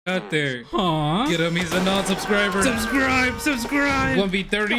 out there. Huh? Get him. He's a non-subscriber. Subscribe. 1v30.